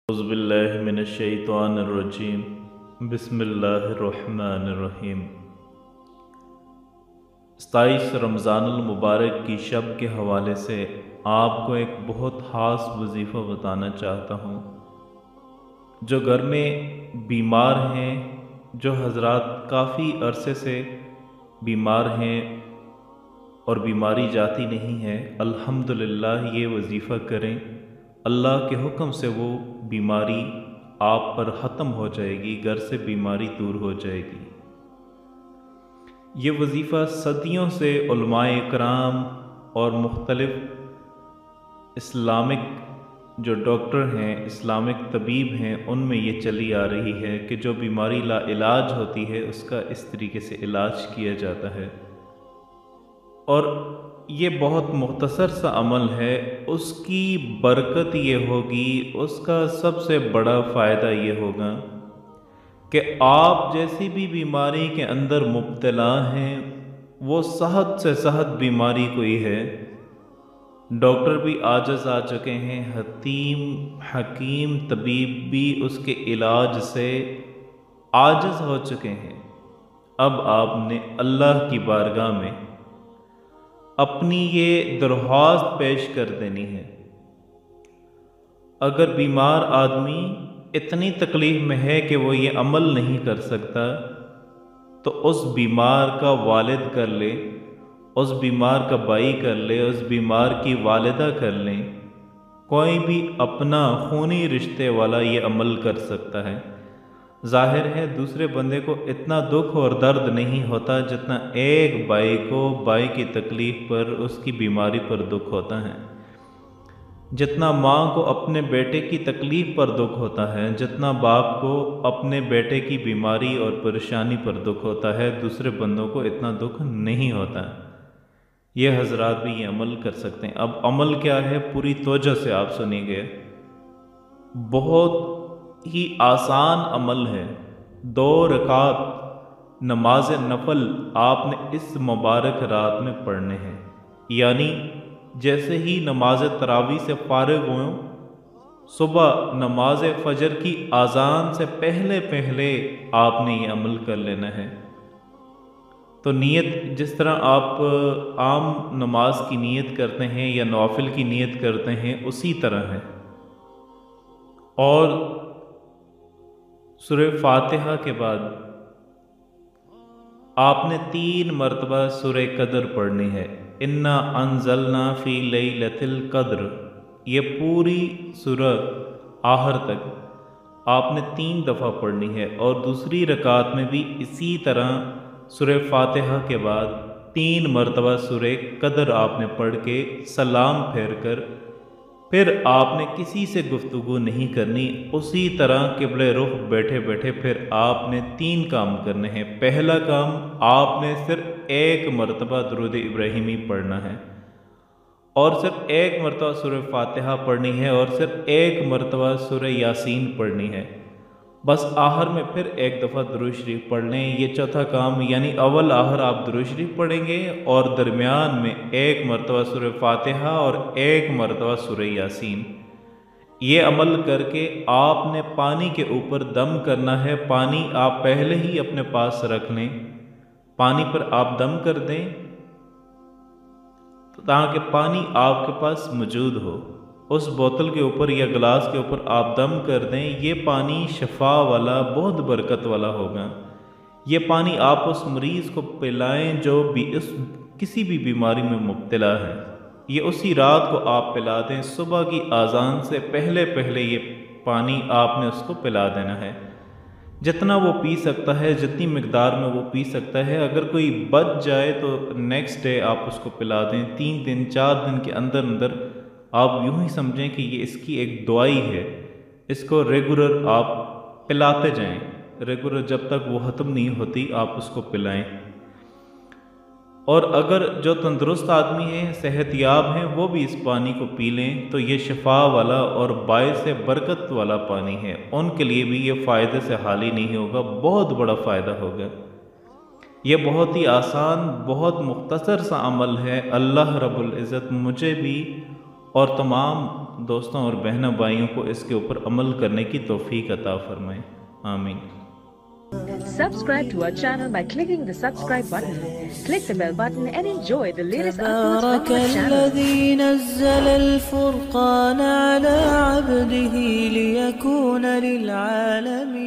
अऊज़ुबिल्लाहि मिनश्शैतानिर्रजीम बिस्मिल्लाहिर्रहमानिर्रहीम। 27 रमज़ानुल मुबारक की शब के हवाले से आपको एक बहुत ख़ास वजीफ़ा बताना चाहता हूँ। जो घर में बीमार हैं, जो हज़रात काफ़ी अरसे से बीमार हैं और बीमारी जाती नहीं है, अल्हम्दुलिल्लाह ये वजीफ़ा करें, अल्लाह के हुक्म से वो बीमारी आप पर ख़त्म हो जाएगी, घर से बीमारी दूर हो जाएगी। ये वजीफ़ा सदियों से उलमाए कराम और मुख्तलिफ इस्लामिक जो डॉक्टर हैं, इस्लामिक तबीब हैं, उनमें ये चली आ रही है कि जो बीमारी ला इलाज होती है उसका इस तरीके से इलाज किया जाता है। और ये बहुत मुख्तसर सा अमल है, उसकी बरकत ये होगी, उसका सबसे बड़ा फ़ायदा ये होगा कि आप जैसी भी बीमारी के अंदर मुब्तला हैं, वो सहद से सहद बीमारी कोई है, डॉक्टर भी आजिज़ आ चुके हैं, हकीम तबीब भी उसके इलाज से आजिज़ हो चुके हैं। अब आपने अल्लाह की बारगाह में अपनी ये दरख्वास्त पेश कर देनी है। अगर बीमार आदमी इतनी तकलीफ़ में है कि वो ये अमल नहीं कर सकता, तो उस बीमार का वालिद कर ले, उस बीमार का भाई कर ले, उस बीमार की वालिदा कर लें, कोई भी अपना खूनी रिश्ते वाला ये अमल कर सकता है। ज़ाहिर है दूसरे बंदे को इतना दुख और दर्द नहीं होता जितना एक भाई को भाई की तकलीफ़ पर, उसकी बीमारी पर दुख होता है। जितना माँ को अपने बेटे की तकलीफ़ पर दुख होता है, जितना बाप को अपने बेटे की बीमारी और परेशानी पर दुख होता है, दूसरे बंदों को इतना दुख नहीं होता है। ये हजरात भी ये अमल कर सकते हैं। अब अमल क्या है, पूरी तवज्जो से आप सुनिए। बहुत ही आसान अमल है। 2 रकात नमाज नफल आपने इस मुबारक रात में पढ़ने हैं। यानी जैसे ही नमाज तरावी से फारिग हुए, सुबह नमाज फजर की आज़ान से पहले पहले आपने ये अमल कर लेना है। तो नीयत जिस तरह आप आम नमाज की नीयत करते हैं या नवाफिल की नीयत करते हैं, उसी तरह है। और सूरह फातिहा के बाद आपने 3 मरतबा सूरह कद्र पढ़नी है। इन्ना अंज़लना फ़ी लैलतिल क़द्र, ये पूरी सूरह आखिर तक आपने 3 दफ़ा पढ़नी है। और दूसरी रकात में भी इसी तरह सूरह फातिहा के बाद 3 मरतबा सूरह कद्र आपने पढ़ के सलाम फेर कर फिर आपने किसी से गुफ्तगू नहीं करनी। उसी तरह क़िबले रुख बैठे बैठे फिर आपने 3 काम करने हैं। पहला काम, आपने सिर्फ 1 मरतबा दुरूद इब्राहिमी पढ़ना है और सिर्फ 1 मरतबा सूरह फातिहा पढ़नी है और सिर्फ 1 मरतबा सूरह यासीन पढ़नी है। बस आखिर में फिर 1 दफ़ा दुरूद शरीफ पढ़ लें। ये चौथा काम, यानी अव्वल आखिर आप दुरूद शरीफ पढ़ेंगे और दरमियान में 1 मरतबा सूरह फातिहा और 1 मरतबा सूरह यासीन। ये अमल करके आपने पानी के ऊपर दम करना है। पानी आप पहले ही अपने पास रख लें, पानी पर आप दम कर दें ताकि पानी आपके पास मौजूद हो। उस बोतल के ऊपर या गिलास के ऊपर आप दम कर दें। ये पानी शफा वाला, बहुत बरकत वाला होगा। ये पानी आप उस मरीज़ को पिलाएं जो भी किसी भी बीमारी में मुब्तला है। ये उसी रात को आप पिला दें। सुबह की आज़ान से पहले पहले ये पानी आपने उसको पिला देना है। जितना वो पी सकता है, जितनी मिकदार में वो पी सकता है। अगर कोई बच जाए तो नेक्स्ट डे आप उसको पिला दें। 3 दिन 4 दिन के अंदर अंदर आप यूं ही समझें कि ये इसकी एक दवाई है। इसको रेगुलर आप पिलाते जाएं, रेगुलर जब तक वो ख़त्म नहीं होती आप उसको पिलाएं। और अगर जो तंदुरुस्त आदमी हैं, सेहतयाब हैं, वो भी इस पानी को पी लें तो ये शफा वाला और बायस बरकत वाला पानी है। उनके लिए भी ये फ़ायदे से खाली नहीं होगा, बहुत बड़ा फ़ायदा होगा। ये बहुत ही आसान, बहुत मुख्तसर सा अमल है। अल्लाह रब्बुल इज़्ज़त मुझे भी और तमाम دوستوں اور بہنوں بھائیوں کو اس کے اوپر عمل کرنے کی توفیق عطا فرمائے، آمین۔ Subscribe to our channel by clicking the subscribe button. Click the bell button and enjoy the latest uploads from our تبارك channel. الذي نزل الفرقان على عبده ليكون للعالمين